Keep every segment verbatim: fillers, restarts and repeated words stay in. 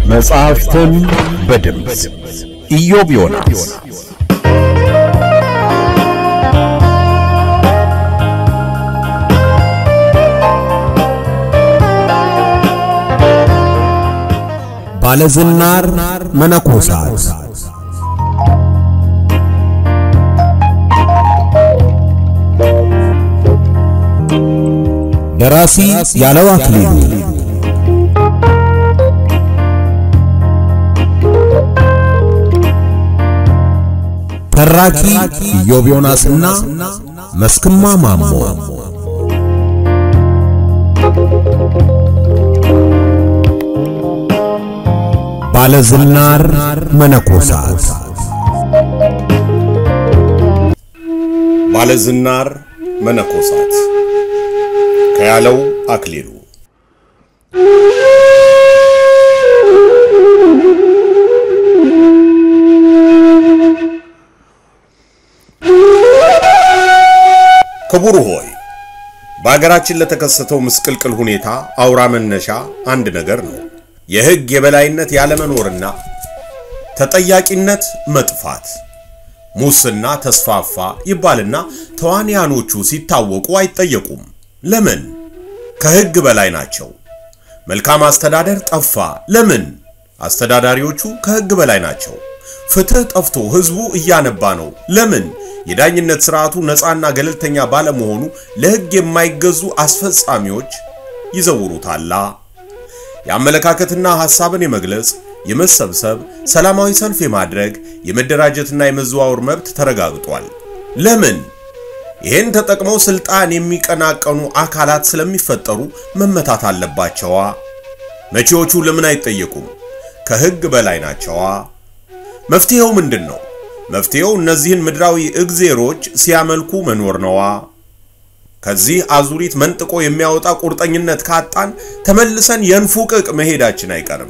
መጽሐፍትን በድምጽ ኢዮብ ዮናስ ባለዝናር መነኮሳት ደራሲ ያለው አክሊሉ ተራኪ ኢዮብ ዮናስና መስክማ ማሞ ባለዝናር መነኮሳት ባለዝናር መነኮሳት ከያለው አክሊሉ ክቡር ሆይ በአገራችን ለተከሰተው ምስቅልቅል ሁኔታ አውራ መነሻ አንድ ነገር ነው። የሕግ የበላይነት ያለመኖርና ተጠያቂነት መጥፋት። ሙስና ተስፋፋ ይባልና ተዋንያኖቹ ሲታወቁ አይጠየቁም። ለምን? ከሕግ በላይ ናቸው። መልካም አስተዳደር ጠፋ። ለምን? አስተዳዳሪዎቹ ከሕግ በላይ ናቸው። ፍትህ ጠፍቶ ህዝቡ እያነባ ነው። ለምን? የዳኝነት ስርዓቱ ነፃና ገለልተኛ ባለመሆኑ ለሕግ የማይገዙ አስፈጻሚዎች ይዘውሩታል። የአመለካከትና ሐሳብን የመግለጽ የመሰብሰብ ሰላማዊ ሰልፍ የማድረግ የመደራጀትና የመዘዋወር መብት ተረጋግጧል። ለምን? ይሄን ተጠቅመው ስልጣን የሚቀናቀኑ አካላት ስለሚፈጠሩ መመታት አለባቸዋ። መቼዎቹ ለምን አይጠየቁም? ከሕግ በላይ ናቸዋ። መፍትሄው ምንድነው? መፍትሄው እነዚህን ምድራዊ እግዚአብሔሮች ሲያመልኩ መኖር ነዋ። ከዚህ አዙሪት መንጥቆ የሚያወጣ ቁርጠኝነት ካጣን ተመልሰን የንፉቅቅ መሄዳችን አይቀርም።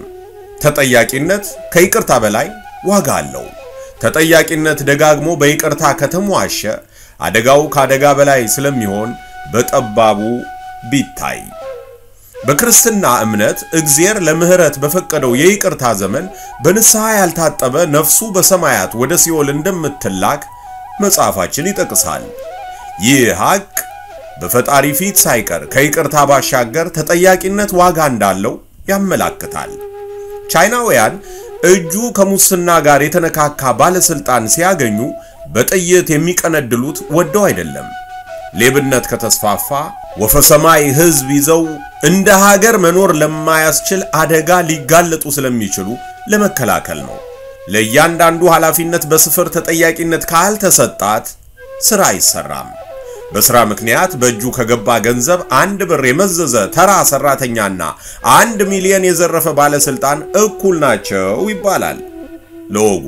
ተጠያቂነት ከይቅርታ በላይ ዋጋ አለው። ተጠያቂነት ደጋግሞ በይቅርታ ከተሟሸ አደጋው ካደጋ በላይ ስለሚሆን በጠባቡ ቢታይ። በክርስትና እምነት እግዚአብሔር ለምህረት በፈቀደው የይቅርታ ዘመን በንስሐ ያልታጠበ ነፍሱ በሰማያት ወደ ሲኦል እንደምትላክ መጽሐፋችን ይጠቅሳል። ይህ ሐቅ በፈጣሪ ፊት ሳይቀር ከይቅርታ ባሻገር ተጠያቂነት ዋጋ እንዳለው ያመላክታል። ቻይናውያን እጁ ከሙስና ጋር የተነካካ ባለስልጣን ሲያገኙ በጥይት የሚቀነድሉት ወደው አይደለም። ሌብነት ከተስፋፋ ወፈሰማይ ህዝብ ይዘው እንደ ሀገር መኖር ለማያስችል አደጋ ሊጋለጡ ስለሚችሉ ለመከላከል ነው። ለእያንዳንዱ ኃላፊነት በስፍር ተጠያቂነት ካልተሰጣት ስራ አይሰራም። በስራ ምክንያት በእጁ ከገባ ገንዘብ አንድ ብር የመዘዘ ተራ ሰራተኛና አንድ ሚሊዮን የዘረፈ ባለስልጣን እኩል ናቸው ይባላል። ለወጉ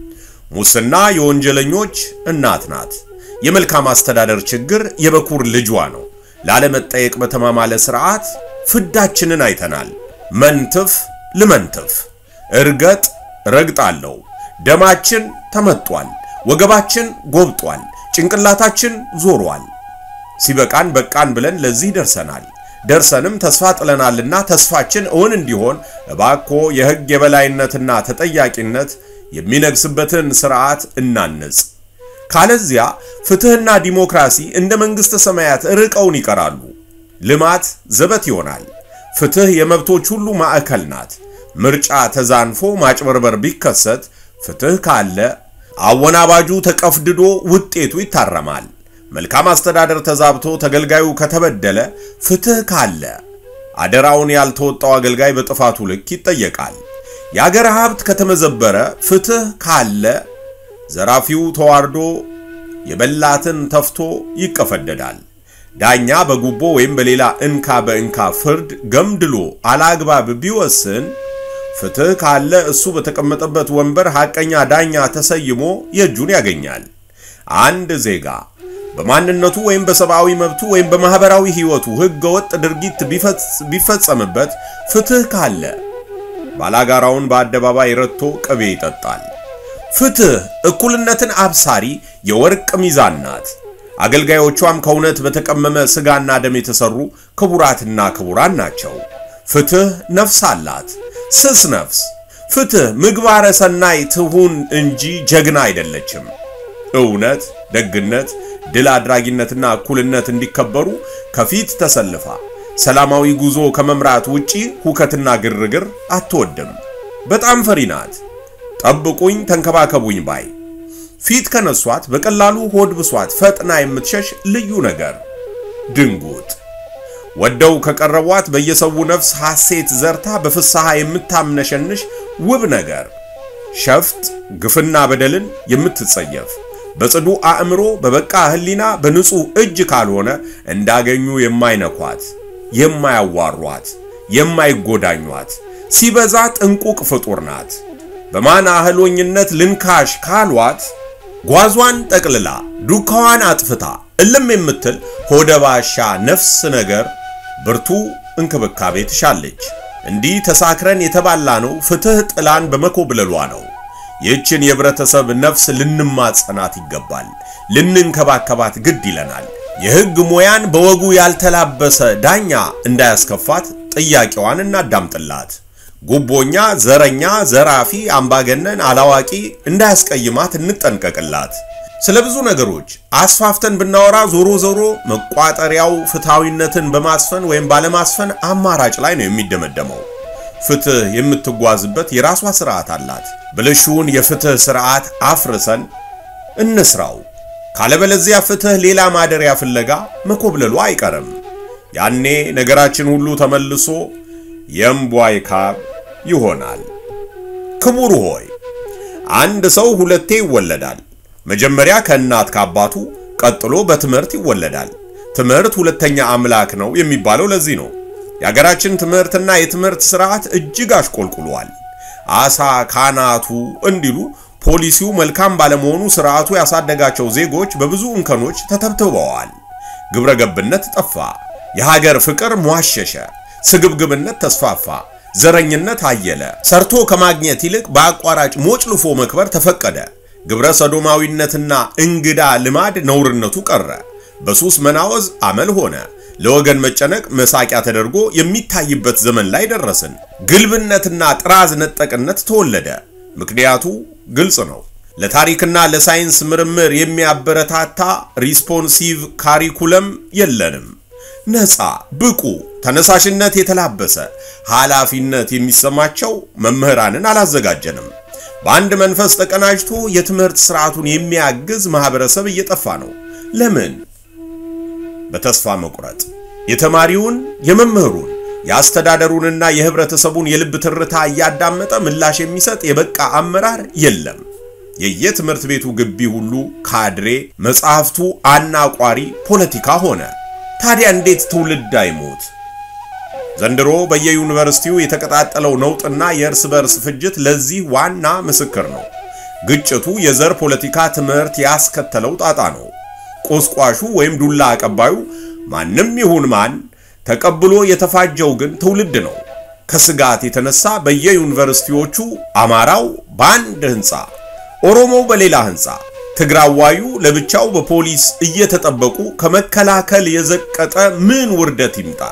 ሙስና የወንጀለኞች እናት ናት። የመልካም አስተዳደር ችግር የበኩር ልጅዋ ነው። ላለመጠየቅ በተማማለ ስርዓት ፍዳችንን አይተናል። መንትፍ ልመንትፍ፣ እርገጥ ረግጣለው። ደማችን ተመጧል፣ ወገባችን ጎብጧል፣ ጭንቅላታችን ዞሯል። ሲበቃን በቃን ብለን ለዚህ ደርሰናል። ደርሰንም ተስፋ ጥለናልና ተስፋችን እውን እንዲሆን እባኮ የሕግ የበላይነትና ተጠያቂነት የሚነግስበትን ስርዓት እናንጽ። ካለዚያ ፍትህና ዲሞክራሲ እንደ መንግስተ ሰማያት ርቀውን ይቀራሉ። ልማት ዘበት ይሆናል። ፍትህ የመብቶች ሁሉ ማዕከል ናት። ምርጫ ተዛንፎ ማጭበርበር ቢከሰት ፍትህ ካለ አወናባጁ ተቀፍድዶ ውጤቱ ይታረማል። መልካም አስተዳደር ተዛብቶ ተገልጋዩ ከተበደለ ፍትህ ካለ አደራውን ያልተወጣው አገልጋይ በጥፋቱ ልክ ይጠየቃል። የአገር ሀብት ከተመዘበረ ፍትህ ካለ ዘራፊው ተዋርዶ የበላትን ተፍቶ ይቀፈደዳል። ዳኛ በጉቦ ወይም በሌላ እንካ በእንካ ፍርድ ገምድሎ አላግባብ ቢወስን ፍትህ ካለ እሱ በተቀመጠበት ወንበር ሐቀኛ ዳኛ ተሰይሞ የእጁን ያገኛል። አንድ ዜጋ በማንነቱ ወይም በሰብአዊ መብቱ ወይም በማህበራዊ ህይወቱ ህገወጥ ድርጊት ቢፈጸምበት ፍትህ ካለ ባላጋራውን በአደባባይ ረቶ ቅቤ ይጠጣል። ፍትህ እኩልነትን አብሳሪ የወርቅ ሚዛን ናት። አገልጋዮቿም ከውነት በተቀመመ ስጋና ደም የተሰሩ ክቡራትና ክቡራን ናቸው። ፍትህ ነፍስ አላት። ስስ ነፍስ ፍትህ ምግባረ ሰናይ ትሁን እንጂ ጀግና አይደለችም። እውነት፣ ደግነት፣ ድል አድራጊነትና እኩልነት እንዲከበሩ ከፊት ተሰልፋ ሰላማዊ ጉዞ ከመምራት ውጪ ሁከትና ግርግር አትወድም። በጣም ፈሪ ናት። ጠብቁኝ ተንከባከቡኝ ባይ ፊት ከነሷት በቀላሉ ሆድ ብሷት ፈጥና የምትሸሽ ልዩ ነገር ድንጉጥ ወደው ከቀረቧት በየሰው ነፍስ ሐሴት ዘርታ በፍሳሃ የምታምነሸንሽ ውብ ነገር ሸፍጥ ግፍና በደልን የምትጸየፍ በጽዱ አእምሮ በበቃ ህሊና በንጹህ እጅ ካልሆነ እንዳገኙ የማይነኳት የማያዋሯት የማይጎዳኟት ሲበዛ ጥንቁቅ ፍጡር ናት። በማን አህሎኝነት ልንካሽ ካልዋት ጓዟን ጠቅልላ ዱካዋን አጥፍታ እልም የምትል ሆደባሻ ነፍስ ነገር ብርቱ እንክብካቤ ትሻለች። እንዲህ ተሳክረን የተባላ ነው ፍትህ ጥላን በመኮብለሏ ነው። ይህችን የህብረተሰብ ነፍስ ልንማጸናት ይገባል፣ ልንንከባከባት ግድ ይለናል። የህግ ሙያን በወጉ ያልተላበሰ ዳኛ እንዳያስከፋት ጥያቄዋን እናዳምጥላት። ጉቦኛ፣ ዘረኛ፣ ዘራፊ፣ አምባገነን፣ አላዋቂ እንዳያስቀይማት እንጠንቀቅላት። ስለብዙ ነገሮች አስፋፍተን ብናወራ ዞሮ ዞሮ መቋጠሪያው ፍትሃዊነትን በማስፈን ወይም ባለማስፈን አማራጭ ላይ ነው የሚደመደመው። ፍትህ የምትጓዝበት የራሷ ስርዓት አላት። ብልሹን የፍትህ ስርዓት አፍርሰን እንስራው። ካለበለዚያ ፍትህ ሌላ ማደሪያ ፍለጋ መኮብለሉ አይቀርም። ያኔ ነገራችን ሁሉ ተመልሶ የምቧይ ካብ ይሆናል። ክቡር ሆይ አንድ ሰው ሁለቴ ይወለዳል። መጀመሪያ ከእናት ከአባቱ፣ ቀጥሎ በትምህርት ይወለዳል። ትምህርት ሁለተኛ አምላክ ነው የሚባለው ለዚህ ነው። የሀገራችን ትምህርትና የትምህርት ስርዓት እጅግ አሽቆልቁሏል። አሳ ካናቱ እንዲሉ ፖሊሲው መልካም ባለመሆኑ ስርዓቱ ያሳደጋቸው ዜጎች በብዙ እንከኖች ተተብትበዋል። ግብረገብነት ጠፋ፣ የሀገር ፍቅር ሟሸሸ፣ ስግብግብነት ተስፋፋ፣ ዘረኝነት አየለ፣ ሰርቶ ከማግኘት ይልቅ በአቋራጭ ሞጭልፎ መክበር ተፈቀደ። ግብረ ሰዶማዊነትና እንግዳ ልማድ ነውርነቱ ቀረ። በሱስ መናወዝ አመል ሆነ። ለወገን መጨነቅ መሳቂያ ተደርጎ የሚታይበት ዘመን ላይ ደረስን። ግልብነትና ጥራዝ ነጠቅነት ተወለደ። ምክንያቱ ግልጽ ነው። ለታሪክና ለሳይንስ ምርምር የሚያበረታታ ሪስፖንሲቭ ካሪኩለም የለንም። ነፃ ብቁ ተነሳሽነት የተላበሰ ኃላፊነት የሚሰማቸው መምህራንን አላዘጋጀንም። በአንድ መንፈስ ተቀናጅቶ የትምህርት ስርዓቱን የሚያግዝ ማህበረሰብ እየጠፋ ነው። ለምን? በተስፋ መቁረጥ የተማሪውን የመምህሩን ያስተዳደሩንና የህብረተሰቡን የልብ ትርታ ያዳመጠ ምላሽ የሚሰጥ የበቃ አመራር የለም። የየትምህርት ቤቱ ግቢ ሁሉ ካድሬ፣ መጻሕፍቱ አናቋሪ ፖለቲካ ሆነ። ታዲያ እንዴት ትውልድ አይሞት? ዘንድሮ በየዩኒቨርሲቲው የተቀጣጠለው ነውጥና የእርስ በርስ ፍጅት ለዚህ ዋና ምስክር ነው። ግጭቱ የዘር ፖለቲካ ትምህርት ያስከተለው ጣጣ ነው። ቆስቋሹ ወይም ዱላ አቀባዩ ማንም ይሁን ማን ተቀብሎ የተፋጀው ግን ትውልድ ነው። ከስጋት የተነሳ በየዩኒቨርሲቲዎቹ አማራው በአንድ ህንጻ፣ ኦሮሞው በሌላ ህንጻ፣ ትግራዋዩ ለብቻው በፖሊስ እየተጠበቁ ከመከላከል የዘቀጠ ምን ውርደት ይምጣ?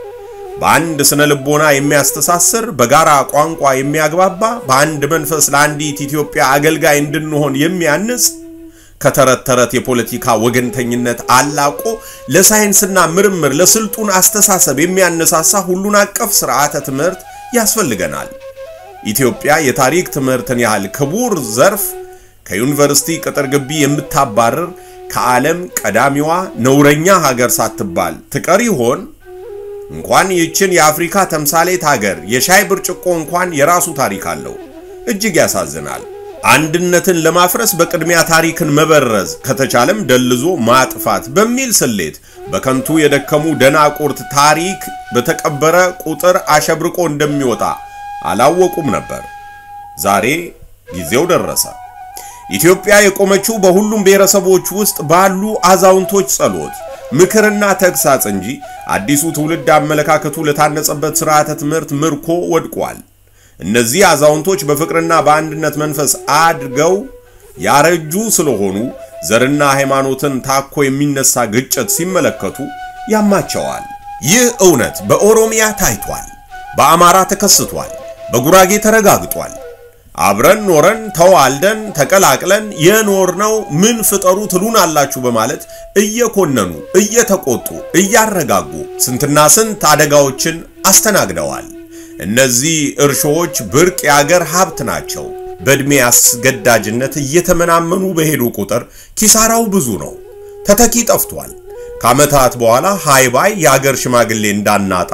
በአንድ ስነ ልቦና የሚያስተሳስር በጋራ ቋንቋ የሚያግባባ በአንድ መንፈስ ለአንዲት ኢትዮጵያ አገልጋይ እንድንሆን የሚያንጽ ከተረት ተረት የፖለቲካ ወገንተኝነት አላቆ ለሳይንስና ምርምር ለስልጡን አስተሳሰብ የሚያነሳሳ ሁሉን አቀፍ ስርዓተ ትምህርት ያስፈልገናል። ኢትዮጵያ የታሪክ ትምህርትን ያህል ክቡር ዘርፍ ከዩኒቨርሲቲ ቅጥር ግቢ የምታባረር ከዓለም ቀዳሚዋ ነውረኛ ሀገር ሳትባል ትቀር ይሆን? እንኳን ይችን የአፍሪካ ተምሳሌት ሀገር የሻይ ብርጭቆ እንኳን የራሱ ታሪክ አለው። እጅግ ያሳዝናል። አንድነትን ለማፍረስ በቅድሚያ ታሪክን መበረዝ ከተቻለም ደልዞ ማጥፋት በሚል ስሌት በከንቱ የደከሙ ደናቁርት ታሪክ በተቀበረ ቁጥር አሸብርቆ እንደሚወጣ አላወቁም ነበር። ዛሬ ጊዜው ደረሰ። ኢትዮጵያ የቆመችው በሁሉም ብሔረሰቦች ውስጥ ባሉ አዛውንቶች ጸሎት፣ ምክርና ተግሳጽ እንጂ አዲሱ ትውልድ አመለካከቱ ለታነጸበት ስርዓተ ትምህርት ምርኮ ወድቋል። እነዚህ አዛውንቶች በፍቅርና በአንድነት መንፈስ አድገው ያረጁ ስለሆኑ ዘርና ሃይማኖትን ታኮ የሚነሳ ግጭት ሲመለከቱ ያማቸዋል። ይህ እውነት በኦሮሚያ ታይቷል፣ በአማራ ተከስቷል፣ በጉራጌ ተረጋግጧል። አብረን ኖረን ተዋልደን ተቀላቅለን የኖርነው ምን ፍጠሩ ትሉናላችሁ በማለት እየኮነኑ እየተቆጡ እያረጋጉ ስንትና ስንት አደጋዎችን አስተናግደዋል። እነዚህ እርሾዎች ብርቅ ያገር ሀብት ናቸው። በእድሜ አስገዳጅነት እየተመናመኑ በሄዱ ቁጥር ኪሳራው ብዙ ነው። ተተኪ ጠፍቷል። ከዓመታት በኋላ ሃይባይ ያገር ሽማግሌ እንዳናጣ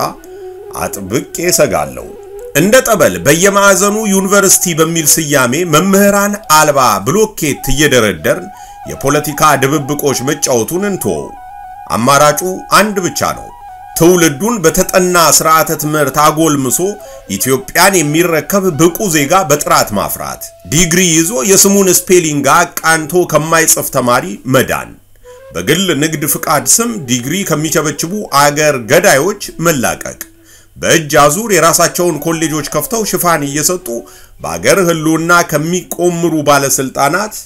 አጥብቄ ሰጋለሁ። እንደ ጠበል በየማዕዘኑ ዩኒቨርሲቲ በሚል ስያሜ መምህራን አልባ ብሎኬት እየደረደርን የፖለቲካ ድብብቆች መጫወቱን እንተው። አማራጩ አንድ ብቻ ነው። ትውልዱን በተጠና ስርዓተ ትምህርት አጎልምሶ ኢትዮጵያን የሚረከብ ብቁ ዜጋ በጥራት ማፍራት፣ ዲግሪ ይዞ የስሙን ስፔሊንግ አቃንቶ ከማይጽፍ ተማሪ መዳን፣ በግል ንግድ ፍቃድ ስም ዲግሪ ከሚቸበችቡ አገር ገዳዮች መላቀቅ፣ በእጅ አዙር የራሳቸውን ኮሌጆች ከፍተው ሽፋን እየሰጡ በአገር ህልውና ከሚቆምሩ ባለስልጣናት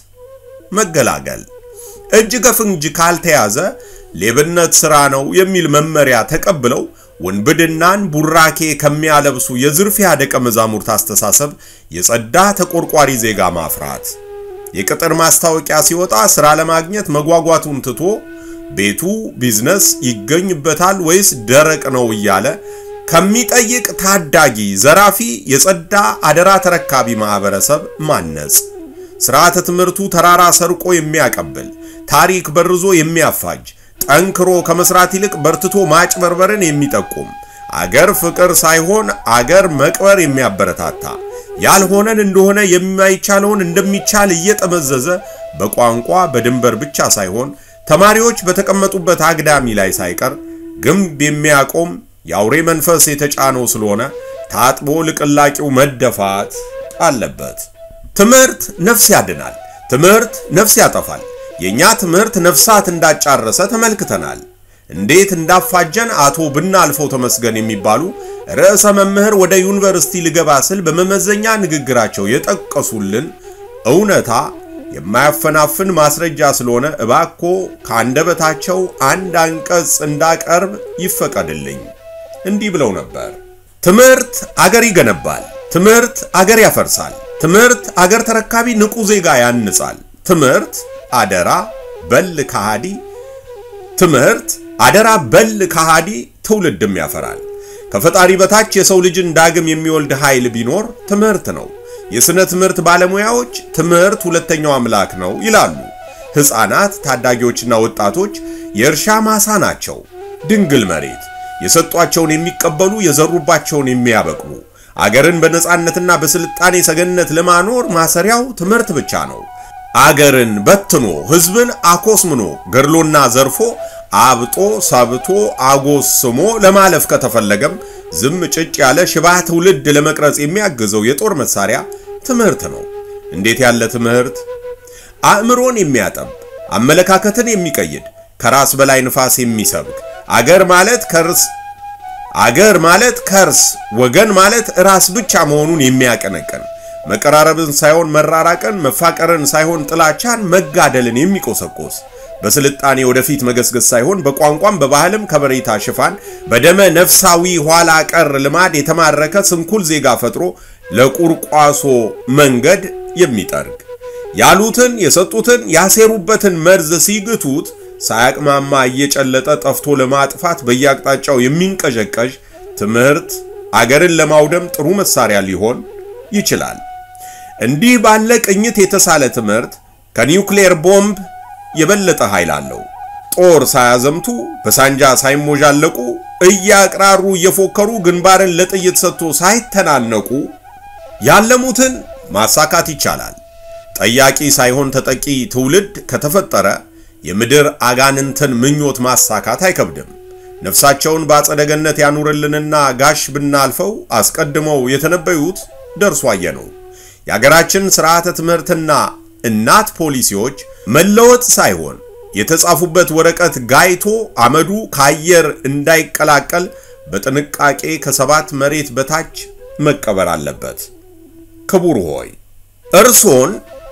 መገላገል፣ እጅ ከፍንጅ ካልተያዘ ሌብነት ስራ ነው የሚል መመሪያ ተቀብለው ወንብድናን ቡራኬ ከሚያለብሱ የዝርፊያ ደቀ መዛሙርት አስተሳሰብ የጸዳ ተቆርቋሪ ዜጋ ማፍራት፣ የቅጥር ማስታወቂያ ሲወጣ ስራ ለማግኘት መጓጓቱን ትቶ ቤቱ ቢዝነስ ይገኝበታል ወይስ ደረቅ ነው እያለ ከሚጠይቅ ታዳጊ ዘራፊ የጸዳ አደራ ተረካቢ ማህበረሰብ ማነጽ፣ ስርዓተ ትምህርቱ ተራራ ሰርቆ የሚያቀብል ታሪክ በርዞ የሚያፋጅ ጠንክሮ ከመስራት ይልቅ በርትቶ ማጭበርበርን የሚጠቁም አገር ፍቅር ሳይሆን አገር መቅበር የሚያበረታታ ያልሆነን እንደሆነ የማይቻለውን እንደሚቻል እየጠመዘዘ በቋንቋ በድንበር ብቻ ሳይሆን ተማሪዎች በተቀመጡበት አግዳሚ ላይ ሳይቀር ግንብ የሚያቆም ያውሬ መንፈስ የተጫነው ስለሆነ ታጥቦ ልቅላቂው መደፋት አለበት። ትምህርት ነፍስ ያድናል። ትምህርት ነፍስ ያጠፋል። የኛ ትምህርት ነፍሳት እንዳጫረሰ ተመልክተናል። እንዴት እንዳፋጀን አቶ ብናልፈው ተመስገን የሚባሉ ርዕሰ መምህር ወደ ዩኒቨርሲቲ ልገባ ስል በመመዘኛ ንግግራቸው የጠቀሱልን እውነታ የማያፈናፍን ማስረጃ ስለሆነ እባኮ ካንደበታቸው አንድ አንቀጽ እንዳቀርብ ይፈቀድልኝ። እንዲህ ብለው ነበር። ትምህርት አገር ይገነባል። ትምህርት አገር ያፈርሳል። ትምህርት አገር ተረካቢ ንቁ ዜጋ ያንጻል። ትምህርት አደራ በል ከሃዲ ትምህርት አደራ በል ከሃዲ ትውልድም ያፈራል። ከፈጣሪ በታች የሰው ልጅን ዳግም የሚወልድ ኃይል ቢኖር ትምህርት ነው። የስነ ትምህርት ባለሙያዎች ትምህርት ሁለተኛው አምላክ ነው ይላሉ። ህፃናት፣ ታዳጊዎችና ወጣቶች የእርሻ ማሳ ናቸው። ድንግል መሬት የሰጧቸውን የሚቀበሉ የዘሩባቸውን የሚያበቅሉ አገርን በነጻነትና በስልጣኔ ሰገነት ለማኖር ማሰሪያው ትምህርት ብቻ ነው። አገርን በትኖ ህዝብን አኮስምኖ ገርሎና ዘርፎ አብጦ ሰብቶ አጎስሞ ለማለፍ ከተፈለገም ዝም ጭጭ ያለ ሽባ ትውልድ ለመቅረጽ የሚያግዘው የጦር መሳሪያ ትምህርት ነው። እንዴት ያለ ትምህርት! አእምሮን የሚያጠብ አመለካከትን የሚቀይድ ከራስ በላይ ንፋስ የሚሰብክ አገር ማለት ከርስ አገር ማለት ከርስ ወገን ማለት ራስ ብቻ መሆኑን የሚያቀነቅን መቀራረብን ሳይሆን መራራቅን መፋቀርን ሳይሆን ጥላቻን መጋደልን የሚቆሰቆስ በስልጣኔ ወደፊት መገስገስ ሳይሆን በቋንቋም በባህልም ከበሬታ ሽፋን በደመ ነፍሳዊ ኋላ ቀር ልማድ የተማረከ ስንኩል ዜጋ ፈጥሮ ለቁርቋሶ መንገድ የሚጠርግ ያሉትን የሰጡትን ያሴሩበትን መርዝ ሲግቱት ሳያቅማማ እየጨለጠ ጠፍቶ ለማጥፋት በየአቅጣጫው የሚንቀዠቀዥ ትምህርት አገርን ለማውደም ጥሩ መሳሪያ ሊሆን ይችላል። እንዲህ ባለ ቅኝት የተሳለ ትምህርት ከኒውክሌር ቦምብ የበለጠ ኃይል አለው። ጦር ሳያዘምቱ በሳንጃ ሳይሞጃለቁ እያቅራሩ እየፎከሩ ግንባርን ለጥይት ሰጥቶ ሳይተናነቁ ያለሙትን ማሳካት ይቻላል። ጠያቂ ሳይሆን ተጠቂ ትውልድ ከተፈጠረ የምድር አጋንንትን ምኞት ማሳካት አይከብድም። ነፍሳቸውን በአጸደ ገነት ያኑርልንና ጋሽ ብናልፈው አስቀድመው የተነበዩት ደርሶ አየነው። የሀገራችን ስርዓተ ትምህርትና እናት ፖሊሲዎች መለወጥ ሳይሆን የተጻፉበት ወረቀት ጋይቶ አመዱ ካየር እንዳይቀላቀል በጥንቃቄ ከሰባት መሬት በታች መቀበር አለበት። ክቡር ሆይ እርሶን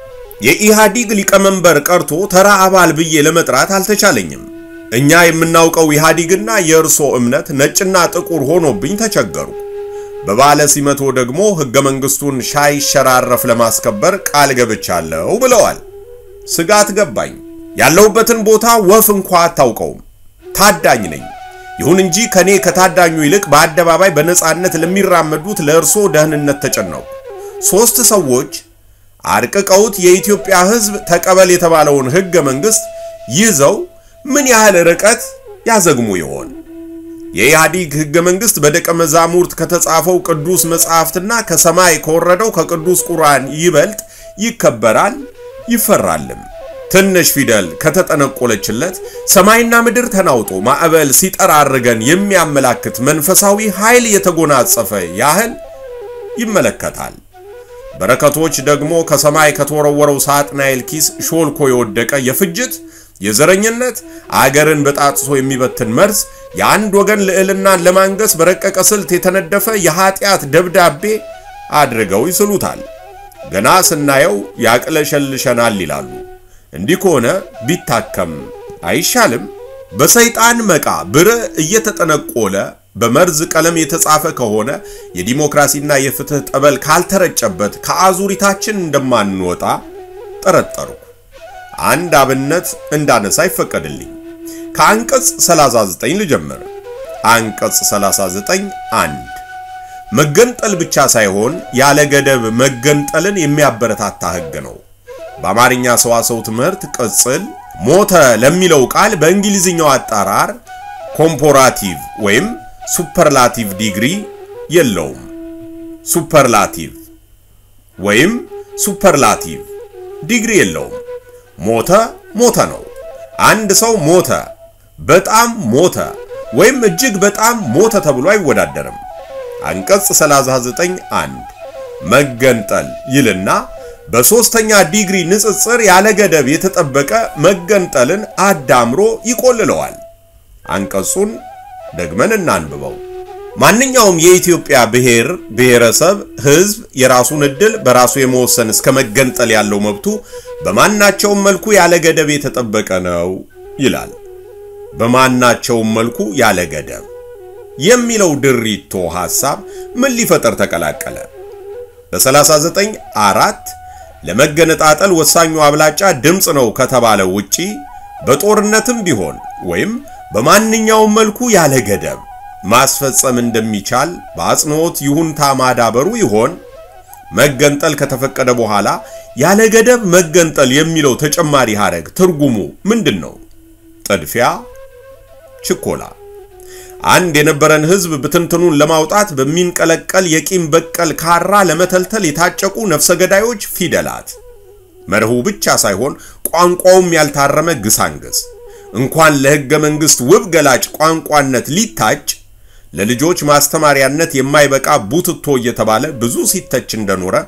የኢሃዲግ ሊቀመንበር ቀርቶ ተራ አባል ብዬ ለመጥራት አልተቻለኝም። እኛ የምናውቀው ኢሃዲግና የእርሶ እምነት ነጭና ጥቁር ሆኖብኝ ተቸገሩ። በባለ ሲመቶ ደግሞ ህገ መንግስቱን ሳይሸራረፍ ለማስከበር ቃል ገብቻለሁ ብለዋል። ስጋት ገባኝ። ያለውበትን ቦታ ወፍ እንኳን አታውቀውም። ታዳኝ ነኝ። ይሁን እንጂ ከኔ ከታዳኙ ይልቅ በአደባባይ በነጻነት ለሚራመዱት ለእርሶ ደህንነት ተጨነቁ። ሶስት ሰዎች አርቀቀውት የኢትዮጵያ ህዝብ ተቀበል የተባለውን ህገ መንግስት ይዘው ምን ያህል ርቀት ያዘግሙ ይሆን? የኢህአዲግ ህገ መንግስት በደቀ መዛሙርት ከተጻፈው ቅዱስ መጽሐፍትና ከሰማይ ከወረደው ከቅዱስ ቁርአን ይበልጥ ይከበራል ይፈራልም። ትንሽ ፊደል ከተጠነቆለችለት ሰማይና ምድር ተናውጦ ማዕበል ሲጠራርገን የሚያመላክት መንፈሳዊ ኃይል የተጎናጸፈ ያህል ይመለከታል። በረከቶች ደግሞ ከሰማይ ከተወረወረው ሳጥናኤል ኪስ ሾልኮ የወደቀ የፍጅት የዘረኝነት አገርን በጣጥሶ የሚበትን መርዝ የአንድ ወገን ልዕልናን ለማንገስ በረቀቀ ስልት የተነደፈ የኃጢአት ደብዳቤ አድርገው ይስሉታል። ገና ስናየው ያቅለሸልሸናል ይላሉ። እንዲህ ከሆነ ቢታከም አይሻልም? በሰይጣን መቃ ብር እየተጠነቆለ በመርዝ ቀለም የተጻፈ ከሆነ የዲሞክራሲና የፍትህ ጠበል ካልተረጨበት ከአዙሪታችን እንደማንወጣ ጠረጠሩ። አንድ አብነት እንዳነሳ ይፈቀድልኝ። ከአንቀጽ ሰላሳ ዘጠኝ ልጀምር። አንቀጽ ሰላሳ ዘጠኝ አንድ መገንጠል ብቻ ሳይሆን ያለ ገደብ መገንጠልን የሚያበረታታ ህግ ነው። በአማርኛ ሰዋሰው ትምህርት ቅጽል ሞተ ለሚለው ቃል በእንግሊዝኛው አጣራር ኮምፓራቲቭ ወይም ሱፐርላቲቭ ዲግሪ የለውም። ሱፐርላቲቭ ወይም ሱፐርላቲቭ ዲግሪ የለውም። ሞተ ሞተ ነው። አንድ ሰው ሞተ፣ በጣም ሞተ ወይም እጅግ በጣም ሞተ ተብሎ አይወዳደርም። አንቀጽ ሰላሳ ዘጠኝ አንድ መገንጠል ይልና በሶስተኛ ዲግሪ ንጽጽር ያለ ገደብ የተጠበቀ መገንጠልን አዳምሮ ይቆልለዋል። አንቀጹን ደግመን እናንብበው። ማንኛውም የኢትዮጵያ ብሔር ብሔረሰብ ህዝብ የራሱን ዕድል በራሱ የመወሰን እስከ መገንጠል ያለው መብቱ በማናቸውም መልኩ ያለ ገደብ የተጠበቀ ነው ይላል። በማናቸውም መልኩ ያለ ገደብ የሚለው ድሪቶ ሐሳብ ምን ሊፈጠር ተቀላቀለ? በሰላሳ ዘጠኝ አራት ለመገነጣጠል ወሳኙ አብላጫ ድምጽ ነው ከተባለው ውጪ በጦርነትም ቢሆን ወይም በማንኛውም መልኩ ያለ ገደብ ማስፈጸም እንደሚቻል በአጽንኦት ይሁንታ ማዳበሩ ይሆን? መገንጠል ከተፈቀደ በኋላ ያለ ገደብ መገንጠል የሚለው ተጨማሪ ሐረግ ትርጉሙ ምንድነው? ጥድፊያ፣ ችኮላ። አንድ የነበረን ህዝብ በትንትኑን ለማውጣት በሚንቀለቀል የቂም በቀል ካራ ለመተልተል የታጨቁ ነፍሰ ገዳዮች ፊደላት መርሁ ብቻ ሳይሆን ቋንቋውም ያልታረመ ግሳንግስ እንኳን ለህገ መንግስት ውብ ገላጭ ቋንቋነት ሊታጭ ለልጆች ማስተማሪያነት የማይበቃ ቡትቶ እየተባለ ብዙ ሲተች እንደኖረ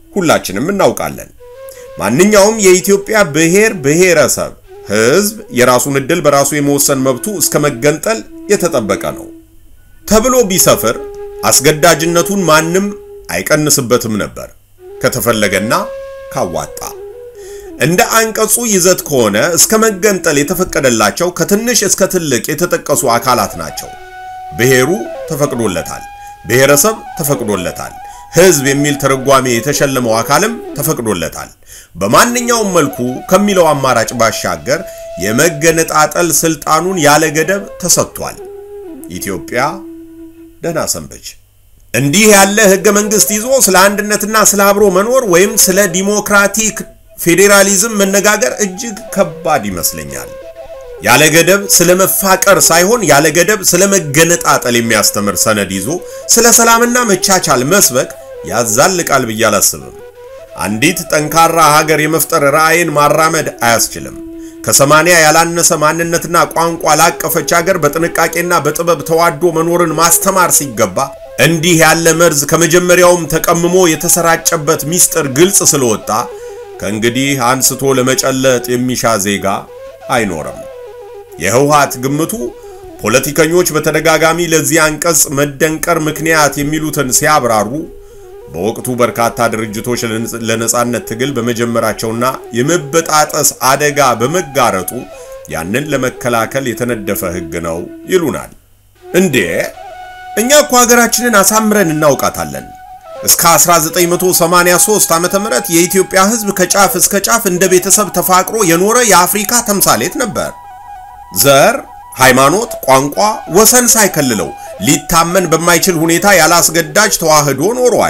ሁላችንም እናውቃለን። ማንኛውም የኢትዮጵያ ብሔር ብሔረሰብ ህዝብ የራሱን ዕድል በራሱ የመወሰን መብቱ እስከ መገንጠል የተጠበቀ ነው ተብሎ ቢሰፍር አስገዳጅነቱን ማንም አይቀንስበትም ነበር ከተፈለገና ካዋጣ። እንደ አንቀጹ ይዘት ከሆነ እስከ መገንጠል የተፈቀደላቸው ከትንሽ እስከ ትልቅ የተጠቀሱ አካላት ናቸው። ብሔሩ ተፈቅዶለታል፣ ብሔረሰብ ተፈቅዶለታል፣ ህዝብ የሚል ተርጓሜ የተሸለመው አካልም ተፈቅዶለታል። በማንኛውም መልኩ ከሚለው አማራጭ ባሻገር የመገነጣጠል ስልጣኑን ያለ ገደብ ተሰጥቷል። ኢትዮጵያ ደህና ሰንበች። እንዲህ ያለ ህገ መንግስት ይዞ ስለ አንድነትና ስለ አብሮ መኖር ወይም ስለ ዲሞክራቲክ ፌዴራሊዝም መነጋገር እጅግ ከባድ ይመስለኛል። ያለ ገደብ ስለ መፋቀር ሳይሆን ያለ ገደብ ስለ መገነጣጠል የሚያስተምር ሰነድ ይዞ ስለ ሰላምና መቻቻል መስበክ ያዛልቃል ብዬ አላስብም። አንዲት ጠንካራ ሀገር የመፍጠር ራዕይን ማራመድ አያስችልም። ከሰማንያ ያላነሰ ማንነትና ቋንቋ ላቀፈች ሀገር በጥንቃቄና በጥበብ ተዋዶ መኖርን ማስተማር ሲገባ እንዲህ ያለ መርዝ ከመጀመሪያውም ተቀምሞ የተሰራጨበት ሚስጥር ግልጽ ስለወጣ ከእንግዲህ አንስቶ ለመጨለጥ የሚሻ ዜጋ አይኖርም። የህወሓት ግምቱ ፖለቲከኞች በተደጋጋሚ ለዚህ አንቀጽ መደንቀር ምክንያት የሚሉትን ሲያብራሩ በወቅቱ በርካታ ድርጅቶች ለነጻነት ትግል በመጀመራቸውና የመበጣጠስ አደጋ በመጋረጡ ያንን ለመከላከል የተነደፈ ህግ ነው ይሉናል። እንዴ እኛ እኮ ሀገራችንን አሳምረን እናውቃታለን። እስከ አስራ ዘጠኝ መቶ ሰማንያ ሶስት ዓመተ ምህረት የኢትዮጵያ ህዝብ ከጫፍ እስከ ጫፍ እንደ ቤተሰብ ተፋቅሮ የኖረ የአፍሪካ ተምሳሌት ነበር። ዘር፣ ሃይማኖት፣ ቋንቋ ወሰን ሳይከልለው ሊታመን በማይችል ሁኔታ ያላስገዳጅ ተዋህዶ ኖሯል።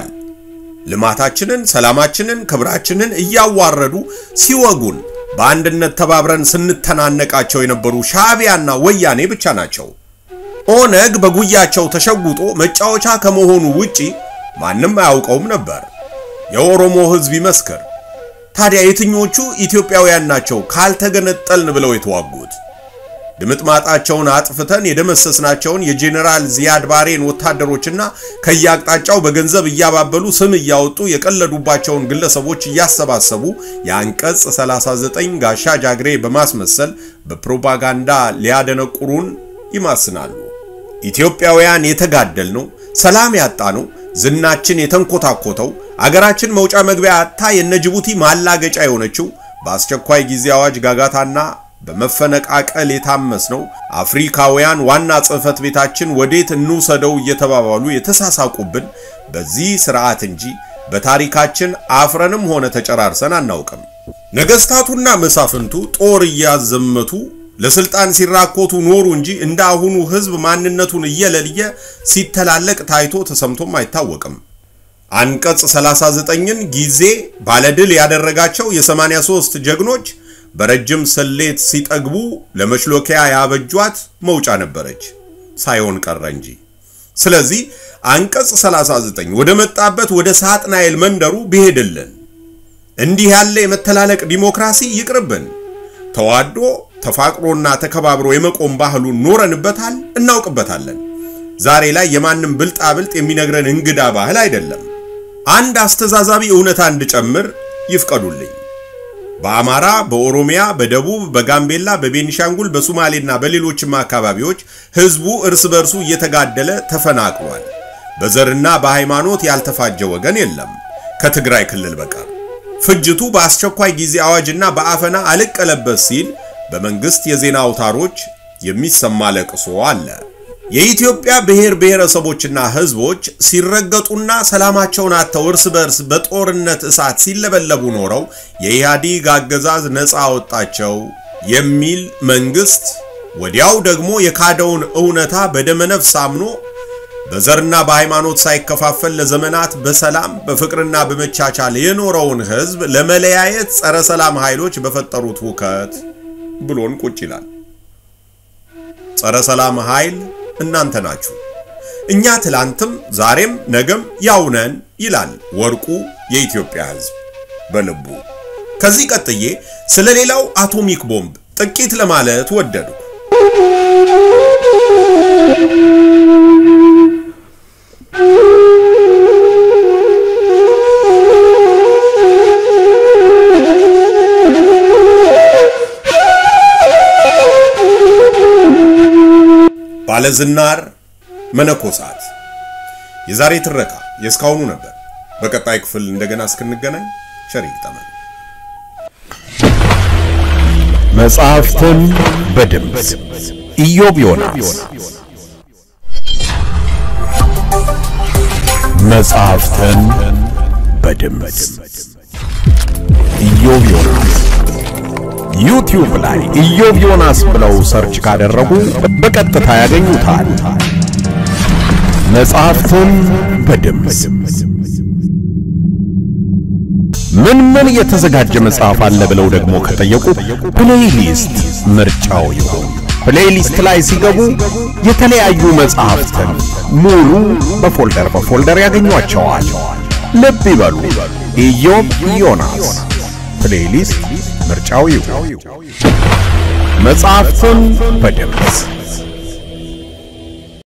ልማታችንን፣ ሰላማችንን፣ ክብራችንን እያዋረዱ ሲወጉን በአንድነት ተባብረን ስንተናነቃቸው የነበሩ ሻዕቢያና ወያኔ ብቻ ናቸው። ኦነግ በጉያቸው ተሸጉጦ መጫወቻ ከመሆኑ ውጪ ማንም አያውቀውም ነበር። የኦሮሞ ህዝብ ይመስክር። ታዲያ የትኞቹ ኢትዮጵያውያን ናቸው ካልተገነጠልን ብለው የተዋጉት? ድምጥማጣቸውን አጥፍተን የደመሰስናቸውን የጄኔራል ዚያድ ባሬን ወታደሮችና ከያቅጣጫው በገንዘብ እያባበሉ ስም እያወጡ የቀለዱባቸውን ግለሰቦች እያሰባሰቡ የአንቀጽ ሰላሳ ዘጠኝ ጋሻ ጃግሬ በማስመሰል በፕሮፓጋንዳ ሊያደነቁሩን ይማስናሉ። ኢትዮጵያውያን የተጋደልነው፣ ሰላም ያጣነው፣ ዝናችን የተንኮታኮተው፣ አገራችን መውጫ መግቢያ አጣ የነጅቡቲ ማላገጫ የሆነችው በአስቸኳይ ጊዜ አዋጅ ጋጋታና በመፈነቃቀል የታመስነው አፍሪካውያን ዋና ጽህፈት ቤታችን ወዴት እንውሰደው እየተባባሉ የተሳሳቁብን በዚህ ስርዓት እንጂ በታሪካችን አፍረንም ሆነ ተጨራርሰን አናውቅም። ነገስታቱና መሳፍንቱ ጦር እያዘመቱ ለስልጣን ሲራኮቱ ኖሩ እንጂ እንዳሁኑ ህዝብ ማንነቱን እየለለየ ሲተላለቅ ታይቶ ተሰምቶም አይታወቅም። አንቀጽ ሰላሳ ዘጠኝን ጊዜ ባለድል ያደረጋቸው የሰማንያ ሶስት ጀግኖች በረጅም ሰሌት ሲጠግቡ ለመሽሎኪያ ያበጇት መውጫ ነበረች ሳይሆን ቀረ እንጂ። ስለዚህ አንቀጽ ሰላሳ ዘጠኝ ወደ መጣበት ወደ ሳጥናኤል መንደሩ ቢሄድልን እንዲህ ያለ የመተላለቅ ዲሞክራሲ ይቅርብን። ተዋዶ ተፋቅሮና ተከባብሮ የመቆም ባህሉን ኖረንበታል፣ እናውቅበታለን። ዛሬ ላይ የማንም ብልጣ ብልጥ የሚነግረን እንግዳ ባህል አይደለም። አንድ አስተዛዛቢ እውነታ እንድጨምር ይፍቀዱልኝ። በአማራ፣ በኦሮሚያ፣ በደቡብ፣ በጋምቤላ፣ በቤኒሻንጉል፣ በሶማሌና በሌሎችም አካባቢዎች ህዝቡ እርስ በርሱ እየተጋደለ ተፈናቅሏል። በዘርና በሃይማኖት ያልተፋጀ ወገን የለም ከትግራይ ክልል በቀር። ፍጅቱ በአስቸኳይ ጊዜ አዋጅና በአፈና አልቀለበስ ሲል በመንግስት የዜና አውታሮች የሚሰማ ለቅሶ አለ። የኢትዮጵያ ብሔር ብሔረሰቦችና ህዝቦች ሲረገጡና ሰላማቸውን አጥተው እርስ በርስ በጦርነት እሳት ሲለበለቡ ኖረው የኢህአዴግ አገዛዝ ነፃ አወጣቸው የሚል መንግስት ወዲያው ደግሞ የካደውን እውነታ በደመነፍስ አምኖ በዘርና በሃይማኖት ሳይከፋፈል ለዘመናት በሰላም በፍቅርና በመቻቻል የኖረውን ህዝብ ለመለያየት ጸረ ሰላም ኃይሎች በፈጠሩት ሁከት ብሎን ቁጭ ይላል። ጸረ ሰላም ኃይል እናንተ ናችሁ። እኛ ትላንትም ዛሬም ነገም ያውነን ይላል ወርቁ የኢትዮጵያ ህዝብ በልቡ። ከዚህ ቀጥዬ ስለሌላው አቶሚክ ቦምብ ጥቂት ለማለት ወደድኩ። ባለዝናር መነኮሳት የዛሬ ትረካ የስካውኑ ነበር። በቀጣይ ክፍል እንደገና እስክንገናኝ ቸር ይግጠመን። መጽሐፍትን በድምጽ ኢዮብ ዮናስ። መጽሐፍትን በድምጽ ኢዮብ ዮናስ ዩቲዩብ ላይ ኢዮብ ዮናስ ብለው ሰርች ካደረጉ በቀጥታ ያገኙታል። መጽሐፍትን በድምጽ ምን ምን የተዘጋጀ መጽሐፍ አለ ብለው ደግሞ ከጠየቁ ፕሌሊስት ምርጫው ይሁን። ፕሌሊስት ላይ ሲገቡ የተለያዩ መጽሐፍትን ሙሉ በፎልደር በፎልደር ያገኟቸዋል። ልብ ይበሉ፣ ኢዮብ ዮናስ ፕሌሊስት ምርጫው ይሁን። መጽሐፍትን በድምጽ